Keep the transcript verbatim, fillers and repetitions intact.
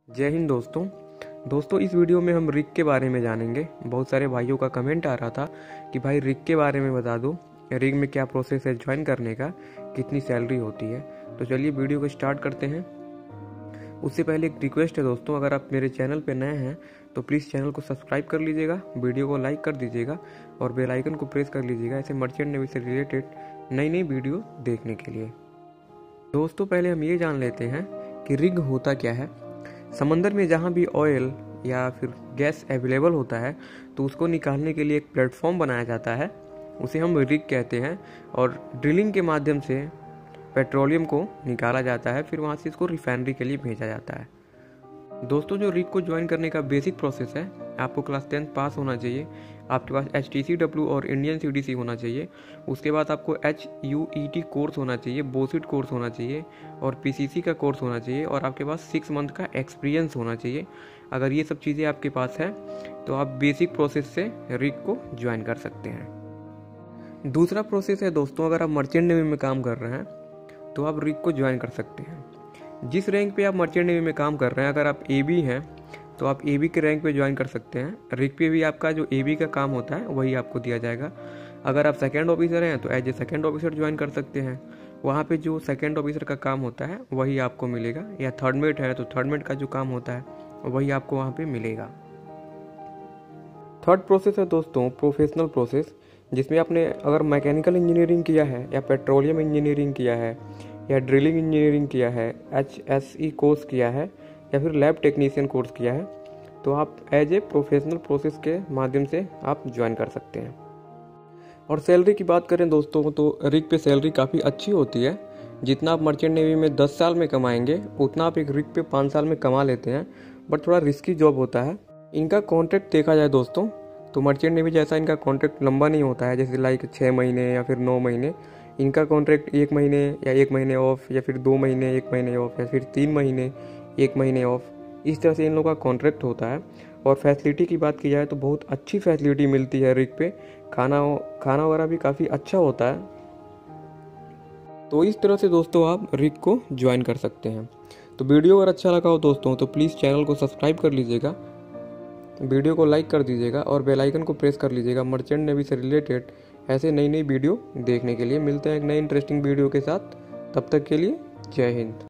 जय हिंद दोस्तों दोस्तों इस वीडियो में हम रिग के बारे में जानेंगे। बहुत सारे भाइयों का कमेंट आ रहा था कि भाई रिग के बारे में बता दो, रिग में क्या प्रोसेस है ज्वाइन करने का, कितनी सैलरी होती है। तो चलिए वीडियो को स्टार्ट करते हैं। उससे पहले एक रिक्वेस्ट है दोस्तों, अगर आप मेरे चैनल पर नए हैं तो प्लीज़ चैनल को सब्सक्राइब कर लीजिएगा, वीडियो को लाइक कर दीजिएगा और बेल आइकन को प्रेस कर लीजिएगा ऐसे मर्चेंट नेवी से रिलेटेड नई नई वीडियो देखने के लिए। दोस्तों पहले हम ये जान लेते हैं कि रिग होता क्या है। समंदर में जहाँ भी ऑयल या फिर गैस अवेलेबल होता है तो उसको निकालने के लिए एक प्लेटफॉर्म बनाया जाता है, उसे हम रिग कहते हैं। और ड्रिलिंग के माध्यम से पेट्रोलियम को निकाला जाता है, फिर वहाँ से इसको रिफाइनरी के लिए भेजा जाता है। दोस्तों जो रिग को ज्वाइन करने का बेसिक प्रोसेस है, आपको क्लास टेंथ पास होना चाहिए, आपके पास एच टी सी डब्ल्यू और इंडियन सी डी सी होना चाहिए। उसके बाद आपको H U E T course होना चाहिए, बोसिट कोर्स होना चाहिए और पी सी सी का कोर्स होना चाहिए और आपके पास सिक्स मंथ का एक्सपीरियंस होना चाहिए। अगर ये सब चीज़ें आपके पास है तो आप बेसिक प्रोसेस से रिग को ज्वाइन कर सकते हैं। दूसरा प्रोसेस है दोस्तों, अगर आप मर्चेंट नेवी में काम कर रहे हैं तो आप रिग को ज्वाइन कर सकते हैं। जिस रैंक पे आप मर्चेंट नेवी में काम कर रहे हैं, अगर आप ए बी हैं तो आप ए बी के रैंक पे ज्वाइन कर सकते हैं। रिग पे भी आपका जो ए बी का काम होता है वही आपको दिया जाएगा। अगर आप सेकंड ऑफिसर हैं तो as a second officer join कर सकते हैं, वहाँ पे जो सेकंड ऑफिसर का काम होता है वही आपको मिलेगा। या थर्ड मेट है तो थर्ड मेट का जो काम होता है वही आपको वहाँ पे मिलेगा। थर्ड प्रोसेस है दोस्तों प्रोफेशनल प्रोसेस, जिसमें आपने अगर मैकेनिकल इंजीनियरिंग किया है या पेट्रोलियम इंजीनियरिंग किया है या ड्रिलिंग इंजीनियरिंग किया है, एच एस ई कोर्स किया है या फिर लैब टेक्नीशियन कोर्स किया है तो आप एज ए प्रोफेशनल प्रोसेस के माध्यम से आप ज्वाइन कर सकते हैं। और सैलरी की बात करें दोस्तों तो रिग पे सैलरी काफ़ी अच्छी होती है। जितना आप मर्चेंट नेवी में दस साल में कमाएंगे उतना आप एक रिग पे पाँच साल में कमा लेते हैं, बट थोड़ा रिस्की जॉब होता है। इनका कॉन्ट्रैक्ट देखा जाए दोस्तों तो मर्चेंट नेवी जैसा इनका कॉन्ट्रैक्ट लंबा नहीं होता है, जैसे लाइक छः महीने या फिर नौ महीने। इनका कॉन्ट्रैक्ट एक महीने या एक महीने ऑफ या फिर दो महीने एक महीने ऑफ या फिर तीन महीने एक महीने ऑफ, इस तरह से इन लोगों का कॉन्ट्रैक्ट होता है। और फैसिलिटी की बात की जाए तो बहुत अच्छी फैसिलिटी मिलती है रिग पे, खाना खाना वगैरह भी काफ़ी अच्छा होता है। तो इस तरह से दोस्तों आप रिग को ज्वाइन कर सकते हैं। तो वीडियो अगर अच्छा लगा हो दोस्तों तो प्लीज़ चैनल को सब्सक्राइब कर लीजिएगा, वीडियो को लाइक कर दीजिएगा और बेल आइकन को प्रेस कर लीजिएगा मर्चेंट नेवी से रिलेटेड ऐसे नई नई वीडियो देखने के लिए। मिलते हैं एक नई इंटरेस्टिंग वीडियो के साथ, तब तक के लिए जय हिंद।